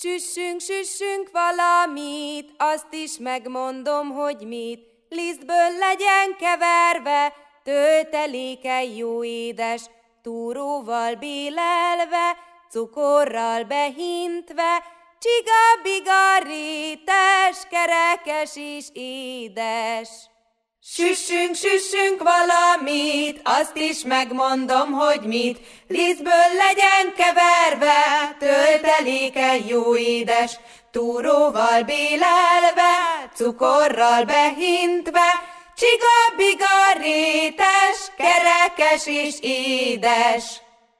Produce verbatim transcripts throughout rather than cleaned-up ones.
Süssünk, süssünk valamit, azt is megmondom, hogy mit. Lisztből legyen keverve, tölteléke jó édes, túróval bélelve, cukorral behintve, csiga-biga rétes, kerekes és édes. Süssünk, süssünk valamit, azt is megmondom, hogy mit. Lisztből legyen keverve, tölteléke jó édes, túróval bélelve, cukorral behintve, csiga-biga rétes, kerekes és édes.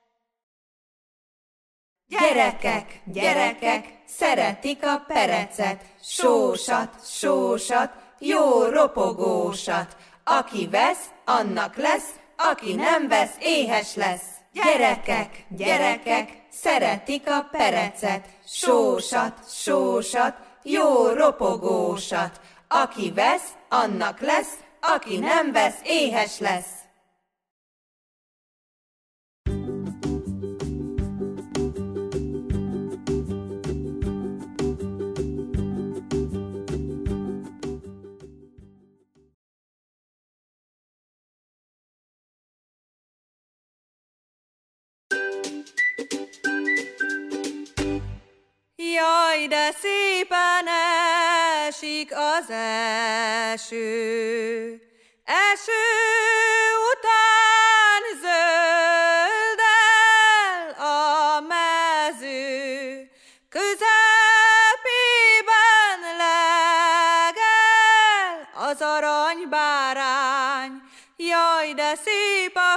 Gyerekek, gyerekek, szeretik a perecet, sósat, sósat, jó ropogósat. Aki vesz, annak lesz, aki nem vesz, éhes lesz. Gyerekek, gyerekek, szeretik a perecet, sósat, sósat, jó ropogósat. Aki vesz, annak lesz, aki nem vesz, éhes lesz. Jaj, de szépen esik az eső, eső után zöld el a mező, közepében legel az aranybárány. Jaj, de szép a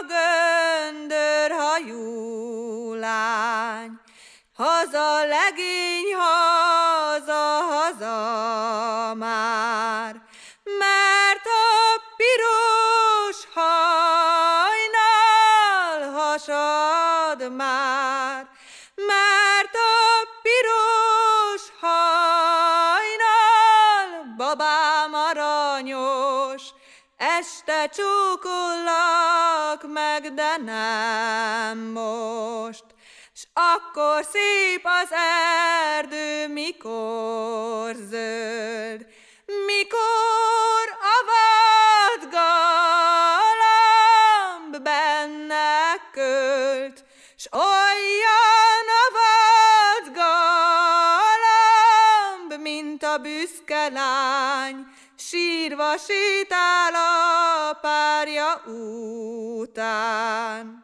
göndörhajú lány. Haza legény, haza, haza már, mert a piros hajnal hasad már, mert a piros hajnal, babám aranyos, este csókollak meg, de nem most. S akkor szép az erdő, mikor zöld, mikor a vadgalamb benne költ, s olyan a vadgalamb, mint a büszke lány, sírva sétál a párja után.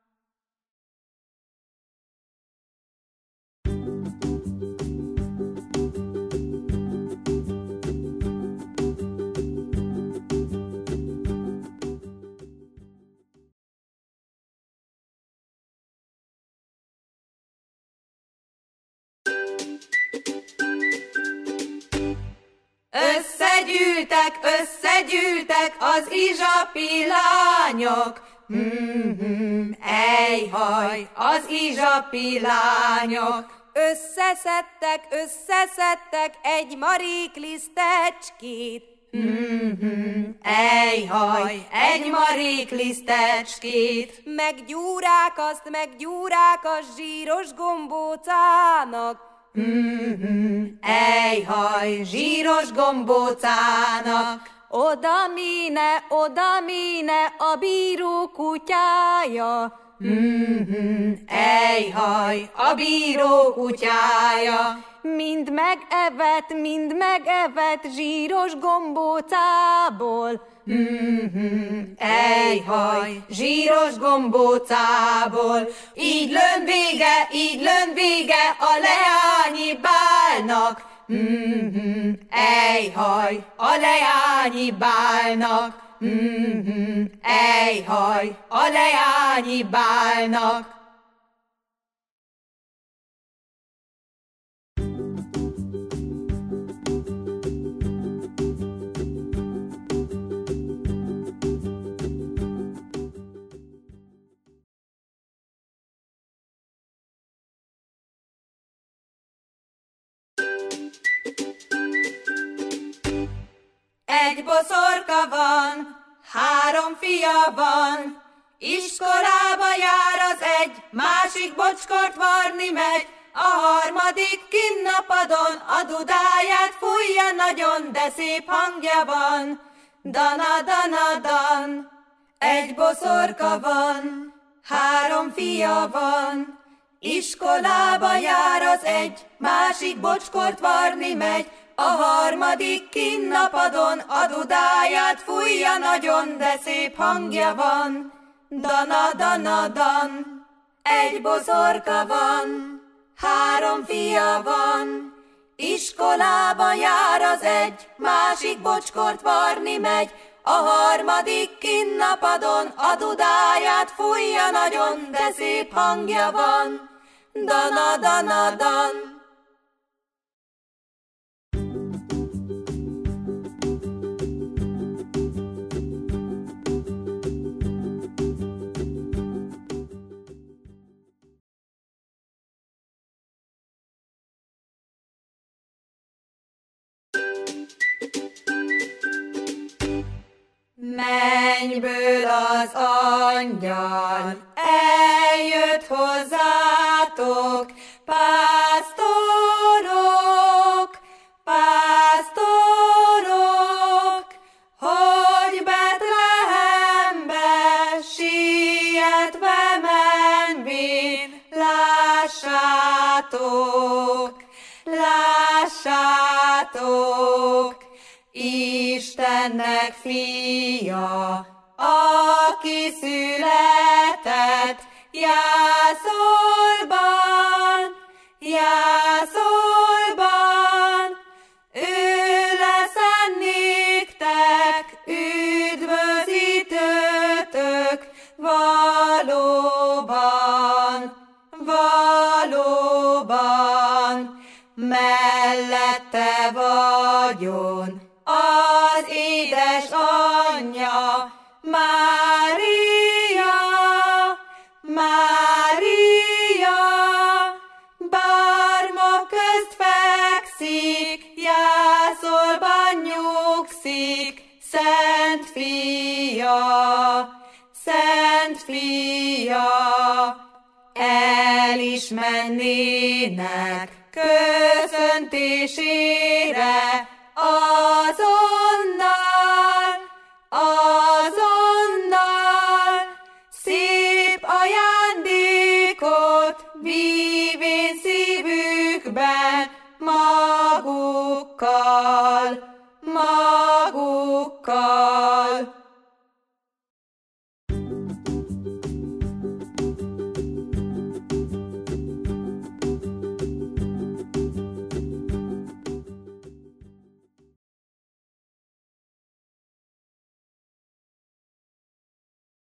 Összegyűltek, összegyűltek az izsapi lányok, mm-hmm, ejhaj, az izsapi lányok. Összeszedtek, összeszedtek egy marék lisztecskét, mm-hmm, ejhaj, egy marék lisztecskét. Meggyúrák azt, meggyúrák a zsíros gombócának, mm-hmm, ejhaj, zsíros gombócának. Oda mine, oda mine a bíró kutyája, mm-hmm, ejhaj, a bíró kutyája. Mind megevett, mind megevett zsíros gombócából, mm-hmm, ejhaj, zsíros gombócából. Így lön vége, így lön vége a leányi bálnak, mm-hmm, ejhaj, a leányi bálnak, mm-hmm, ejhaj, a leányi bálnak. Egy boszorka van, három fia van, iskolába jár az egy, másik bocskort varni megy, a harmadik harmadik kinnapadon a dudáját fújja nagyon, de szép hangja van. Dana, dana, dan. Egy boszorka van, három fia van. Iskolába jár az egy, másik bocskort varni megy. A harmadik kinnapadon a dudáját fújja nagyon, de szép hangja van. Dana, dana, dan. Egy boszorka van, három fia van. Iskolába jár az egy, másik bocskort varni megy. A harmadik kinnapadon a dudáját fújja nagyon, de szép hangja van. Dana, dana, dan. Mennyből az angyal eljött hozzátok, pásztorok, pásztorok, hogy Betlehembe sietve menvén lássátok, lássátok. Istennek fia, aki született Jászolban, Jászolban. Ő lesz néktek üdvözítőtök, valóban, valóban. Mellette vagyon az édesanyja, Mária, Mária. Bár ma közt fekszik, Jászolban nyugszik, Szent Fia, Szent Fia. El is mennének köszöntésére, azonnal, azonnal. Szép ajándékot vívén szívükben magukkal.